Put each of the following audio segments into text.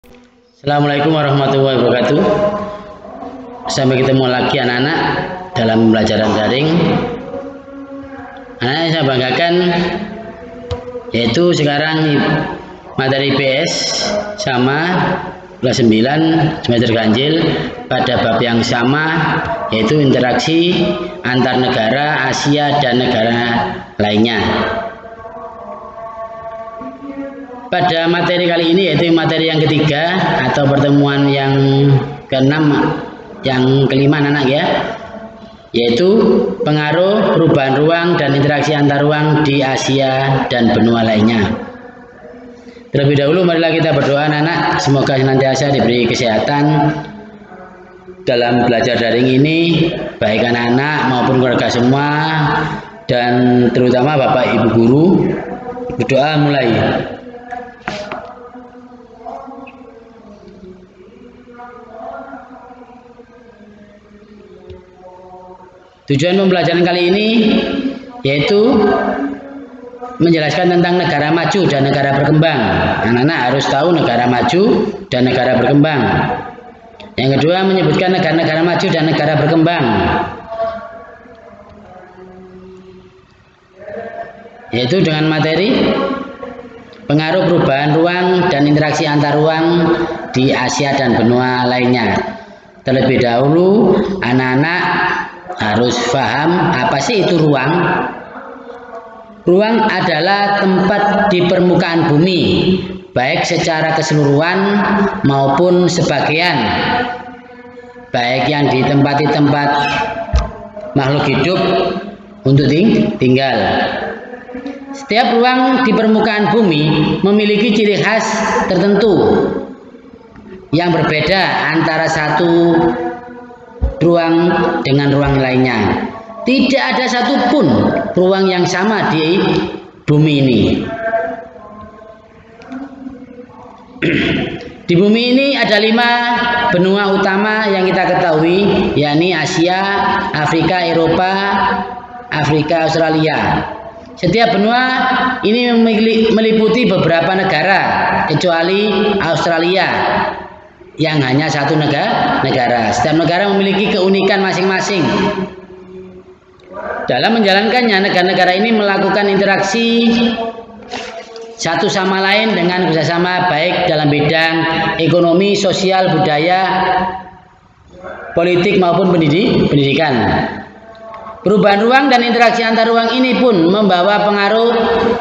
Assalamualaikum warahmatullahi wabarakatuh. Sampai ketemu lagi anak-anak dalam pembelajaran daring. Anak yang saya banggakan yaitu sekarang materi PS sama kelas 9 semester ganjil pada bab yang sama, yaitu interaksi antar negara Asia dan negara lainnya. Pada materi kali ini, yaitu materi yang ketiga atau pertemuan yang keenam, yang kelima anak ya, yaitu pengaruh perubahan ruang dan interaksi antar ruang di Asia dan benua lainnya. Terlebih dahulu marilah kita berdoa anak-anak, semoga senantiasa diberi kesehatan dalam belajar daring ini, baik anak-anak maupun keluarga semua, dan terutama Bapak Ibu guru. Berdoa mulai. Tujuan pembelajaran kali ini yaitu menjelaskan tentang negara maju dan negara berkembang. Anak-anak harus tahu negara maju dan negara berkembang. Yang kedua, menyebutkan negara-negara maju dan negara berkembang, yaitu dengan materi pengaruh perubahan ruang dan interaksi antar ruang di Asia dan benua lainnya. Terlebih dahulu anak-anak harus paham apa sih itu ruang. Ruang adalah tempat di permukaan bumi, baik secara keseluruhan maupun sebagian, baik yang ditempati tempat makhluk hidup untuk tinggal. Setiap ruang di permukaan bumi memiliki ciri khas tertentu yang berbeda antara satu ruang dengan ruang lainnya. Tidak ada satupun ruang yang sama di bumi ini. Di bumi ini ada 5 benua utama yang kita ketahui, yakni Asia, Afrika, Eropa, Afrika, Australia. Setiap benua ini meliputi beberapa negara, kecuali Australia yang hanya satu negara. Setiap negara memiliki keunikan masing-masing. Dalam menjalankannya, negara-negara ini melakukan interaksi satu sama lain dengan kerjasama, baik dalam bidang ekonomi, sosial, budaya, politik maupun pendidikan. Perubahan ruang dan interaksi antar ruang ini pun membawa pengaruh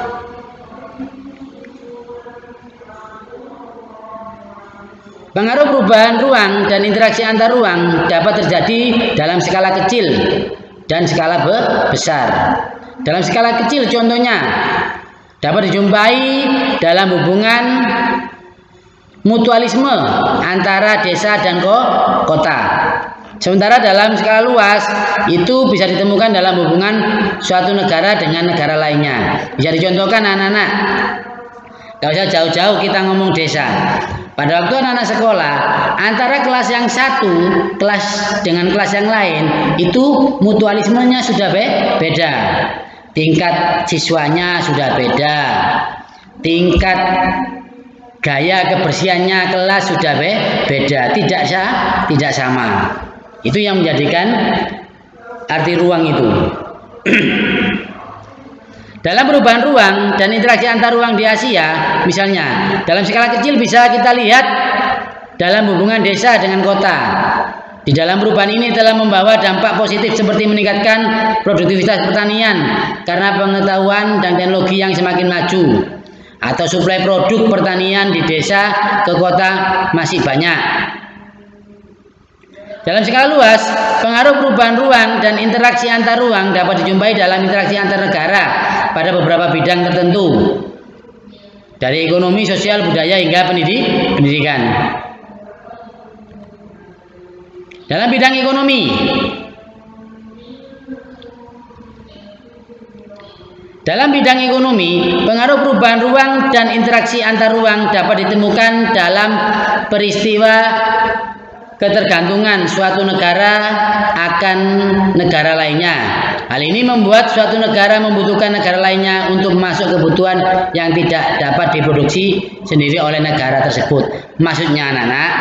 perubahan ruang dan interaksi antar ruang dapat terjadi dalam skala kecil dan skala besar. Dalam skala kecil contohnya dapat dijumpai dalam hubungan mutualisme antara desa dan kota. Sementara dalam skala luas itu bisa ditemukan dalam hubungan suatu negara dengan negara lainnya. Bisa dicontohkan anak-anak. Tidak usah jauh-jauh kita ngomong desa. Pada waktu anak-anak sekolah, antara kelas yang satu, kelas dengan kelas yang lain, itu mutualismenya sudah beda. Tingkat siswanya sudah beda. Tingkat gaya kebersihannya kelas sudah beda. Tidak sama. Itu yang menjadikan arti ruang itu. Dalam perubahan ruang dan interaksi antar ruang di Asia, misalnya dalam skala kecil bisa kita lihat dalam hubungan desa dengan kota. Di dalam perubahan ini telah membawa dampak positif seperti meningkatkan produktivitas pertanian karena pengetahuan dan teknologi yang semakin maju, atau suplai produk pertanian di desa ke kota masih banyak. Dalam skala luas, pengaruh perubahan ruang dan interaksi antar ruang dapat dijumpai dalam interaksi antar negara pada beberapa bidang tertentu, dari ekonomi, sosial, budaya hingga pendidikan. Dalam bidang ekonomi, pengaruh perubahan ruang dan interaksi antar ruang dapat ditemukan dalam peristiwa ketergantungan suatu negara akan negara lainnya. Hal ini membuat suatu negara membutuhkan negara lainnya untuk masuk kebutuhan yang tidak dapat diproduksi sendiri oleh negara tersebut. Maksudnya anak-anak,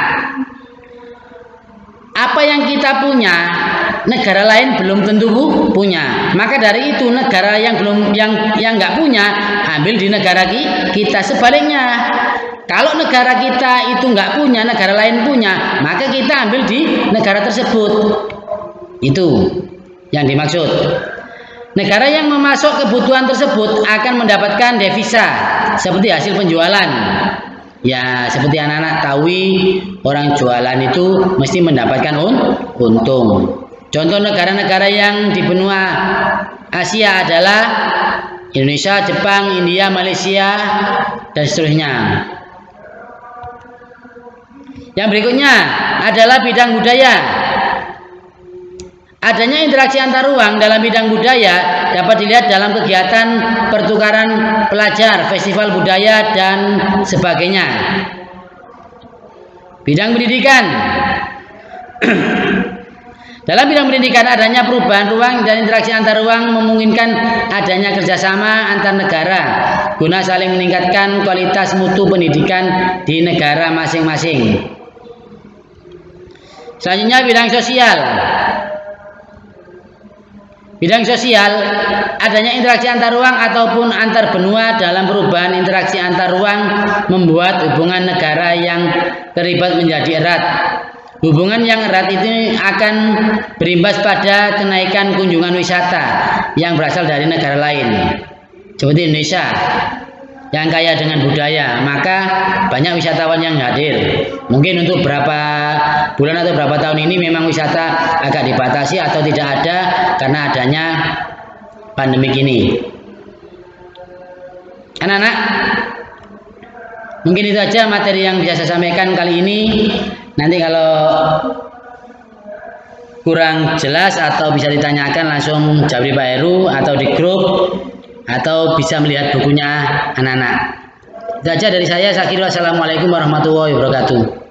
apa yang kita punya negara lain belum tentu punya. Maka dari itu negara yang nggak punya ambil di negara kita. Sebaliknya, kalau negara kita itu nggak punya, negara lain punya, maka kita ambil di negara tersebut. Itu yang dimaksud. Negara yang memasok kebutuhan tersebut akan mendapatkan devisa seperti hasil penjualan. Ya, seperti anak-anak tahu, orang jualan itu mesti mendapatkan untung. Contoh negara-negara yang di benua Asia adalah Indonesia, Jepang, India, Malaysia, dan seterusnya. Yang berikutnya adalah bidang budaya. Adanya interaksi antar ruang dalam bidang budaya dapat dilihat dalam kegiatan pertukaran pelajar, festival budaya, dan sebagainya. Bidang pendidikan. Dalam bidang pendidikan, adanya perubahan ruang dan interaksi antar ruang memungkinkan adanya kerjasama antar negara guna saling meningkatkan kualitas mutu pendidikan di negara masing-masing. Selanjutnya bidang sosial. Bidang sosial, adanya interaksi antar ruang ataupun antar benua dalam perubahan interaksi antar ruang membuat hubungan negara yang terlibat menjadi erat. Hubungan yang erat itu akan berimbas pada kenaikan kunjungan wisata yang berasal dari negara lain. Seperti Indonesia yang kaya dengan budaya, maka banyak wisatawan yang hadir. Mungkin untuk berapa bulan atau berapa tahun ini memang wisata agak dibatasi atau tidak ada karena adanya pandemi ini. Anak-anak, mungkin itu aja materi yang bisa saya sampaikan kali ini. Nanti kalau kurang jelas atau bisa ditanyakan langsung jawab di Pak Heru atau di grup, atau bisa melihat bukunya anak-anak. Itu aja dari saya. Assalamualaikum warahmatullahi wabarakatuh.